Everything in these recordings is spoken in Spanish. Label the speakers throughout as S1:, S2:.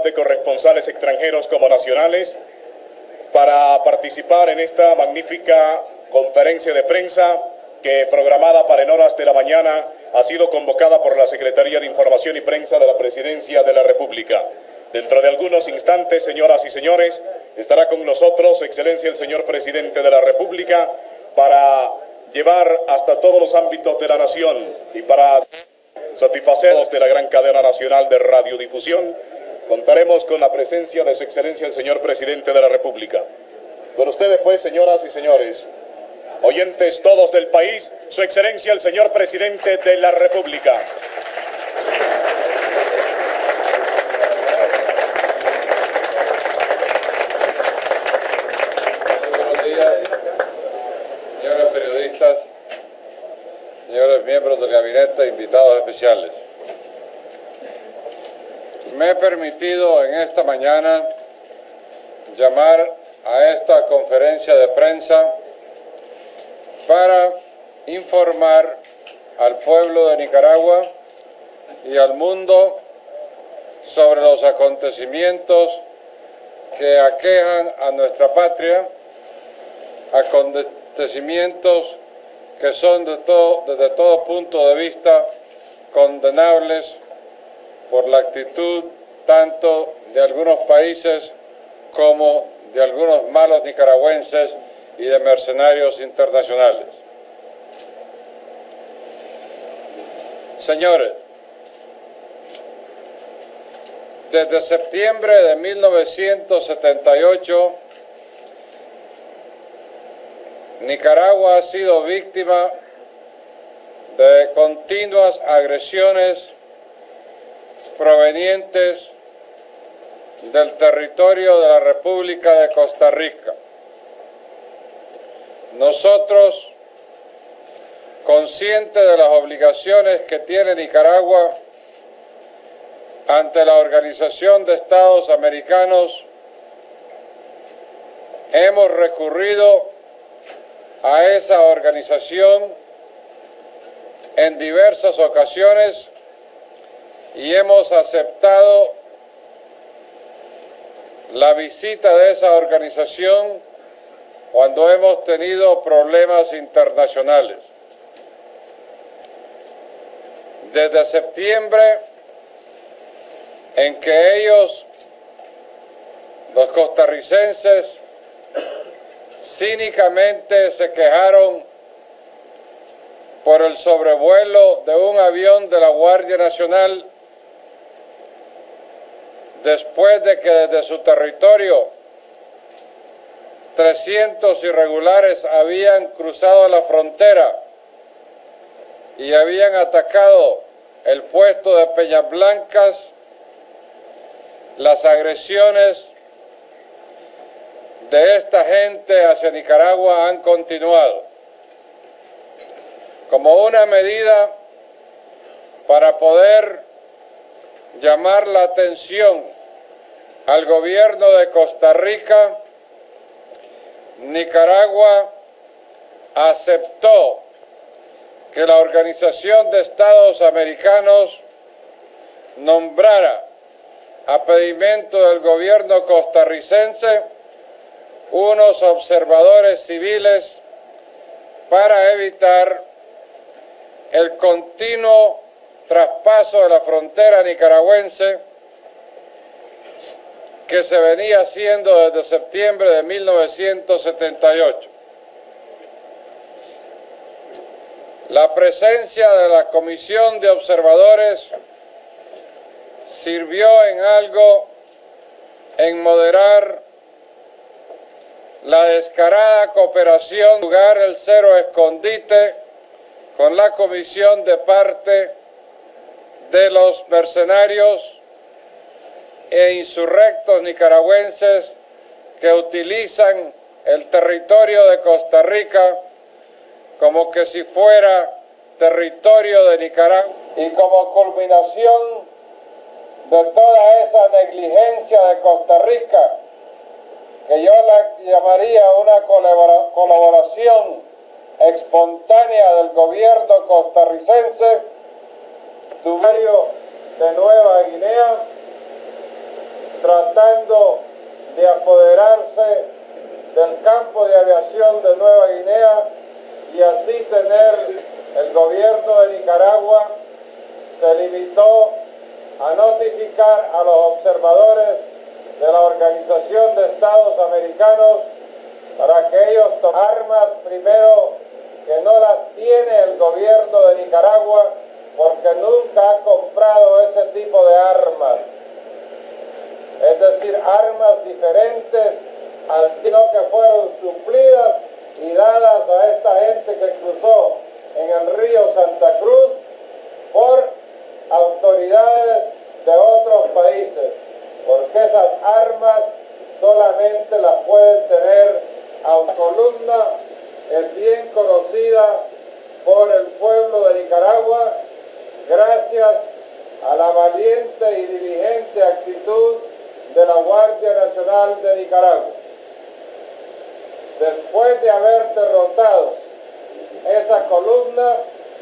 S1: de corresponsales extranjeros como nacionales para participar en esta magnífica conferencia de prensa que, programada para en horas de la mañana, ha sido convocada por la Secretaría de Información y Prensa de la Presidencia de la República. Dentro de algunos instantes, señoras y señores, estará con nosotros Su Excelencia el señor Presidente de la República para llevar hasta todos los ámbitos de la nación y para satisfacer de la gran cadena nacional de radiodifusión. Contaremos con la presencia de Su Excelencia el señor Presidente de la República. Con ustedes, pues, señoras y señores, oyentes todos del país, Su Excelencia el señor Presidente de la República.
S2: Buenos días, señores periodistas, señores miembros del gabinete, invitados especiales. Me he permitido en esta mañana llamar a esta conferencia de prensa para informar al pueblo de Nicaragua y al mundo sobre los acontecimientos que aquejan a nuestra patria, acontecimientos que son desde todo punto de vista condenables por la actitud tanto de algunos países como de algunos malos nicaragüenses y de mercenarios internacionales. Señores, desde septiembre de 1978, Nicaragua ha sido víctima de continuas agresiones provenientes del territorio de la República de Costa Rica. Nosotros, conscientes de las obligaciones que tiene Nicaragua ante la Organización de Estados Americanos, hemos recurrido a esa organización en diversas ocasiones y hemos aceptado la visita de esa organización cuando hemos tenido problemas internacionales. Desde septiembre, en que ellos, los costarricenses, cínicamente se quejaron por el sobrevuelo de un avión de la Guardia Nacional, después de que desde su territorio 300 irregulares habían cruzado la frontera y habían atacado el puesto de Peñas Blancas. Las agresiones de esta gente hacia Nicaragua han continuado. Como una medida para poder llamar la atención al gobierno de Costa Rica, Nicaragua aceptó que la Organización de Estados Americanos nombrara a pedimento del gobierno costarricense unos observadores civiles para evitar el continuo traspaso de la frontera nicaragüense que se venía haciendo desde septiembre de 1978. La presencia de la Comisión de Observadores sirvió en algo en moderar la descarada cooperación, lugar el cero escondite con la Comisión de parte de los mercenarios e insurrectos nicaragüenses que utilizan el territorio de Costa Rica como que si fuera territorio de Nicaragua. Y como culminación de toda esa negligencia de Costa Rica, que yo la llamaría una colaboración espontánea del gobierno costarricense, de Nueva Guinea, tratando de apoderarse del campo de aviación de Nueva Guinea y así tener el gobierno de Nicaragua se limitó a notificar a los observadores de la Organización de Estados Americanos para que ellos tomen armas, primero que no las tiene el gobierno de Nicaragua porque nunca ha comprado ese tipo de armas. Es decir, armas diferentes sino que fueron suplidas y dadas a esta gente que cruzó en el río Santa Cruz por autoridades de otros países, porque esas armas solamente las pueden tener a una columna, es bien conocida por el pueblo de Nicaragua, gracias a la valiente y diligente actitud de la Guardia Nacional de Nicaragua. Después de haber derrotado esa columna,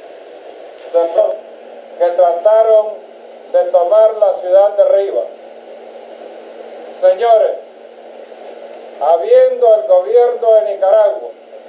S2: que trataron de tomar la ciudad de Rivas. Señores, habiendo el gobierno de Nicaragua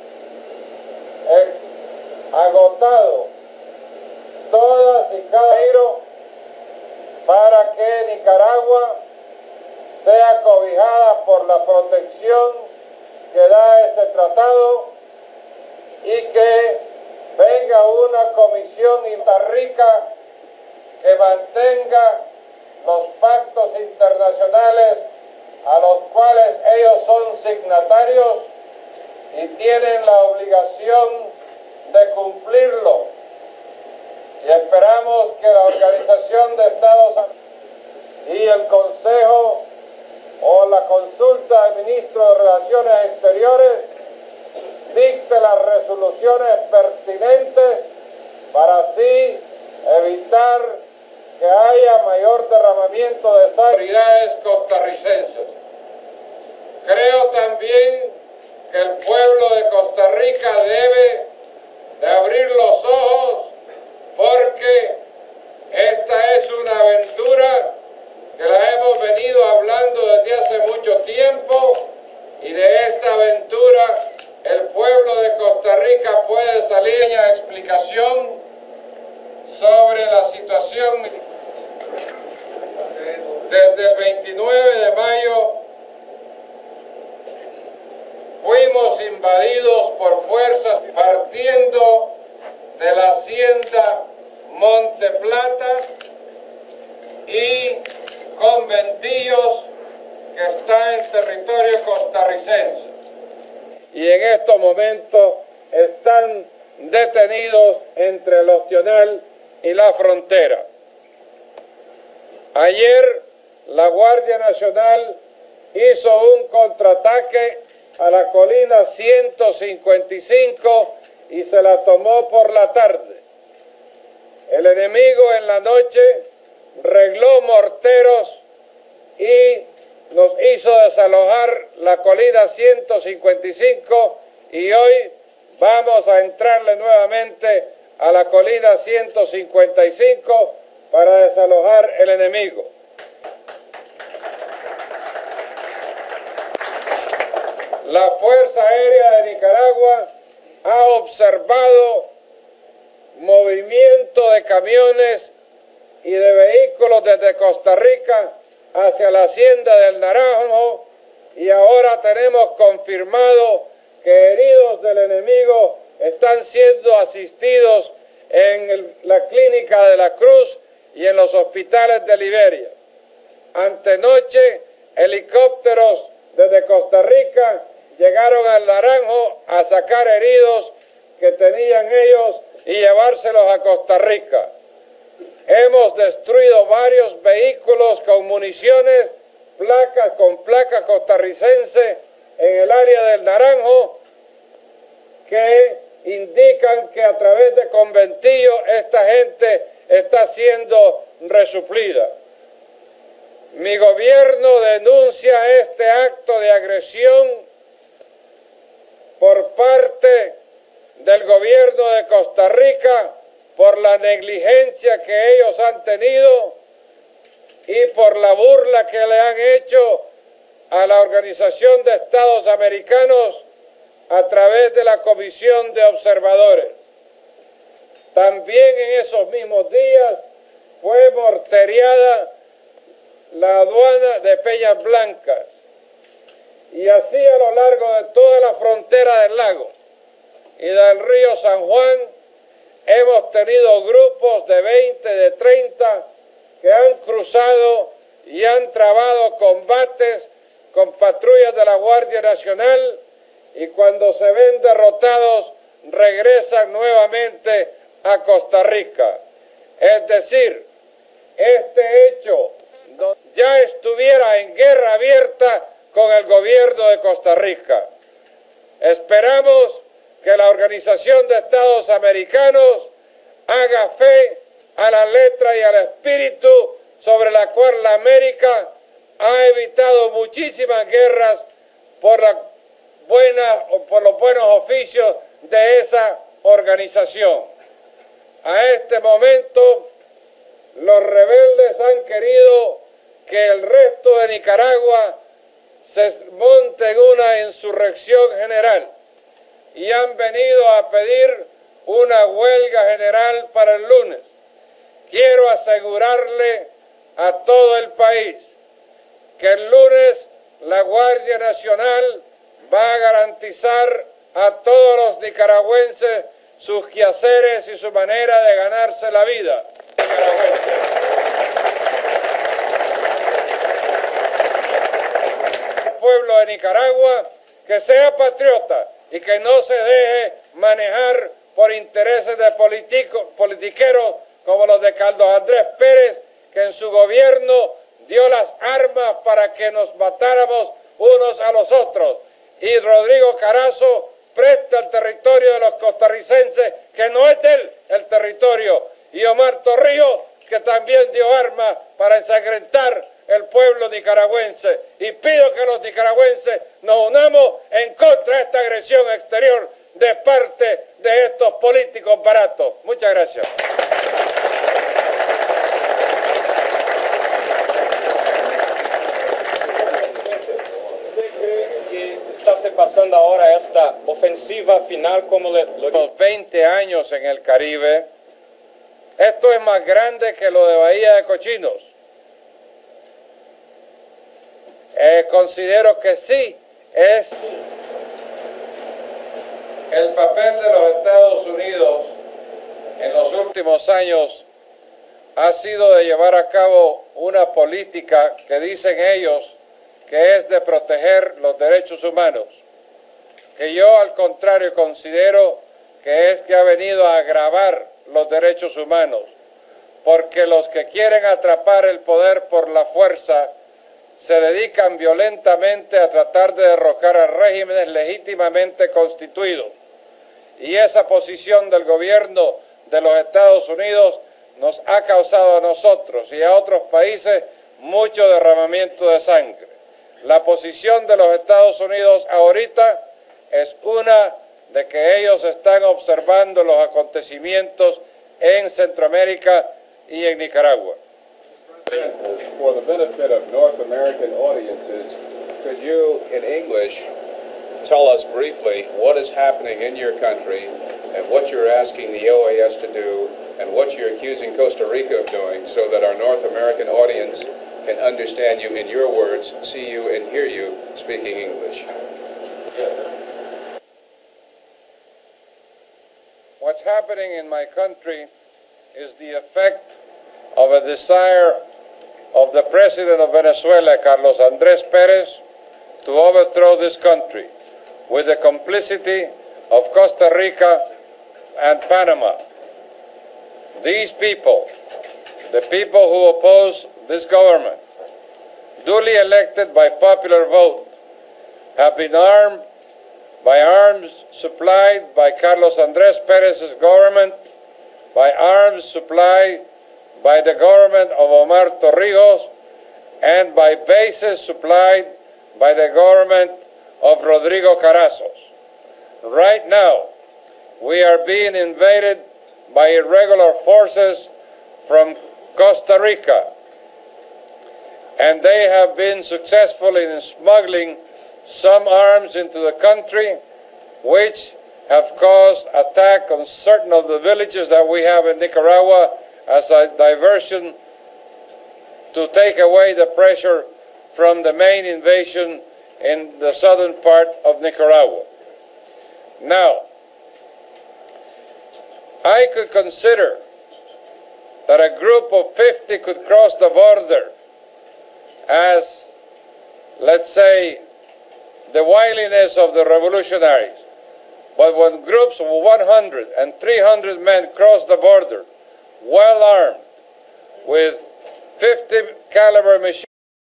S2: agotado todas y cada euro para que Nicaragua sea cobijada por la protección que da ese tratado y que venga una comisión en Costa Rica que mantenga los pactos internacionales a los cuales ellos son signatarios y tienen la obligación de cumplirlo. Y esperamos que la Organización de Estados y el Consejo o la consulta del Ministro de Relaciones Exteriores dicte las resoluciones pertinentes para así evitar que haya mayor derramamiento de sangre. Autoridades costarricenses. Creo también que el pueblo de Costa Rica debe de abrir los ojos porque esta es una aventura que la hemos venido hablando desde hace mucho tiempo y de esta aventura el pueblo de Costa Rica puede salir en explicación sobre la situación. Desde el 29 de mayo fuimos invadidos por fuerzas partiendo de la hacienda Monte Plata y conventillos que está en territorio costarricense. Y en estos momentos están detenidos entre el Ostional y la frontera. Ayer la Guardia Nacional hizo un contraataque a la colina 155 y se la tomó por la tarde. El enemigo en la noche regló morteros y nos hizo desalojar la colina 155 y hoy vamos a entrarle nuevamente a la colina 155 para desalojar el enemigo. La Fuerza Aérea de Nicaragua ha observado movimiento de camiones y de vehículos desde Costa Rica hacia la hacienda del Naranjo y ahora tenemos confirmado que heridos del enemigo están siendo asistidos en la clínica de la Cruz y en los hospitales de Liberia. Antenoche, helicópteros desde Costa Rica llegaron al Naranjo a sacar heridos que tenían ellos y llevárselos a Costa Rica. Hemos destruido varios vehículos con municiones, con placas costarricenses en el área del Naranjo que indican que a través de conventillos esta gente está siendo resuplida. Mi gobierno denuncia este acto de agresión por parte del gobierno de Costa Rica por la negligencia que ellos han tenido y por la burla que le han hecho a la Organización de Estados Americanos a través de la Comisión de Observadores. También en esos mismos días fue morteriada la aduana de Peñas Blancas, y así a lo largo de toda la frontera del lago y del río San Juan hemos tenido grupos de 20, de 30 que han cruzado y han trabado combates con patrullas de la Guardia Nacional, y cuando se ven derrotados regresan nuevamente a Costa Rica. Es decir, este hecho ya estuviera en guerra abierta con el gobierno de Costa Rica. Esperamos que la Organización de Estados Americanos haga fe a la letra y al espíritu sobre la cual la América ha evitado muchísimas guerras por los buenos oficios de esa organización. A este momento, los rebeldes han querido que el resto de Nicaragua se monte en una insurrección general y han venido a pedir una huelga general para el lunes. Quiero asegurarle a todo el país que el lunes la Guardia Nacional va a garantizar a todos los nicaragüenses sus quehaceres y su manera de ganarse la vida. El pueblo de Nicaragua que sea patriota y que no se deje manejar por intereses de politiqueros como los de Carlos Andrés Pérez, que en su gobierno dio las armas para que nos matáramos unos a los otros, y Rodrigo Carazo presta el territorio de los costarricenses, que no es de él el territorio, y Omar Torrijos, que también dio armas para ensangrentar el pueblo nicaragüense. Y pido que los nicaragüenses nos unamos en contra de esta agresión exterior de parte de estos políticos baratos. Muchas gracias.
S3: Pasando ahora esta ofensiva final como
S2: los 20 años en el Caribe, esto es más grande que lo de Bahía de Cochinos. Considero que sí es el papel de los Estados Unidos en los últimos años ha sido de llevar a cabo una política que dicen ellos que es de proteger los derechos humanos, que yo al contrario considero que ha venido a agravar los derechos humanos, porque los que quieren atrapar el poder por la fuerza se dedican violentamente a tratar de derrocar a regímenes legítimamente constituidos. Y esa posición del gobierno de los Estados Unidos nos ha causado a nosotros y a otros países mucho derramamiento de sangre. La posición de los Estados Unidos ahorita es una de que ellos están observando los acontecimientos en Centroamérica y en Nicaragua.
S4: For the benefit of North American audiences, could you, in English, tell us briefly what is happening in your country and what you're asking the OAS to do and what you're accusing Costa Rica of doing so that our North American audience can understand you in your words, see you and hear you speaking English?
S2: What's happening in my country is the effect of a desire of the president of Venezuela, Carlos Andrés Pérez, to overthrow this country with the complicity of Costa Rica and Panama. These people, the people who oppose this government, duly elected by popular vote, have been armed by arms supplied by Carlos Andrés Pérez's government, by arms supplied by the government of Omar Torrijos, and by bases supplied by the government of Rodrigo Carazo. Right now, we are being invaded by irregular forces from Costa Rica, and they have been successful in smuggling some arms into the country, which have caused attack on certain of the villages that we have in Nicaragua as a diversion to take away the pressure from the main invasion in the southern part of Nicaragua. Now, I could consider that a group of 50 could cross the border as, let's say, the wiliness of the revolutionaries. But when groups of 100 and 300 men cross the border, well armed, with 50 caliber machine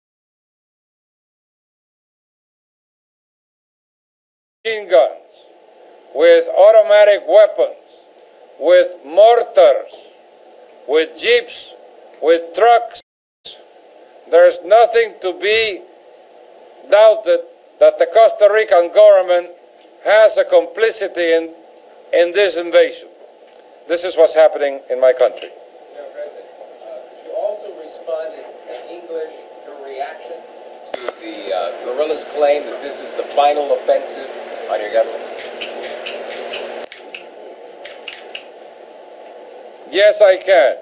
S2: guns, with automatic weapons, with mortars, with jeeps, with trucks, there's nothing to be doubted that the Costa Rican government has a complicity in this invasion. This is what's happening in my country.
S3: Mr. President, could you also respond in English, your reaction to the guerrillas' claim that this is the final offensive on your government?
S2: Yes, I can.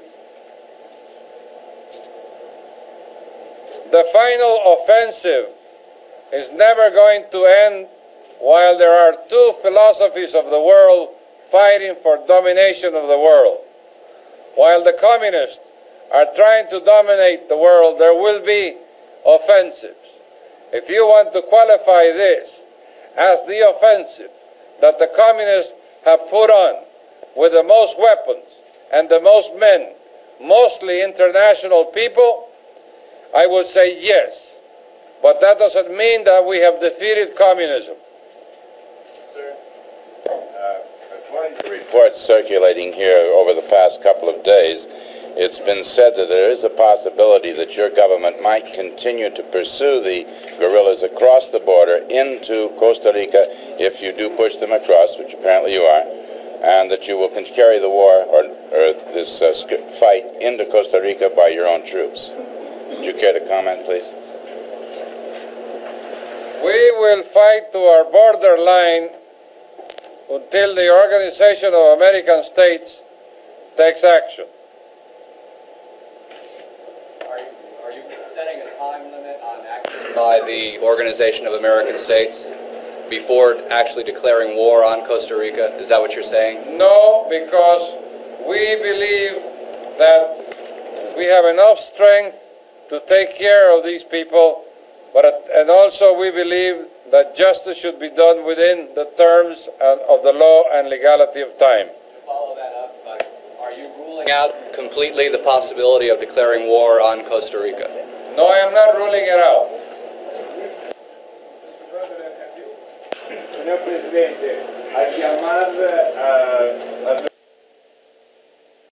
S2: The final offensive is never going to end while there are two philosophies of the world fighting for domination of the world. While the communists are trying to dominate the world, there will be offensives. If you want to qualify this as the offensive that the communists have put on with the most weapons and the most men, mostly international people, I would say yes. But that doesn't mean that we have defeated communism.
S5: According to reports circulating here over the past couple of days, it's been said that there is a possibility that your government might continue to pursue the guerrillas across the border into Costa Rica if you do push them across, which apparently you are, and that you will carry the war or this fight into Costa Rica by your own troops. Would you care to comment, please?
S2: We will fight to our borderline until the Organization of American States takes action.
S3: Are you setting a time limit on action by the Organization of American States before actually declaring war on Costa Rica? Is that what you're saying?
S2: No, because we believe that we have enough strength to take care of these people, and also we believe that justice should be done within the terms of the law and legality of time.
S3: To follow that up, are you ruling out completely the possibility of declaring war on Costa Rica?
S2: No, I am not ruling it out.
S6: Señor Presidente, al llamar a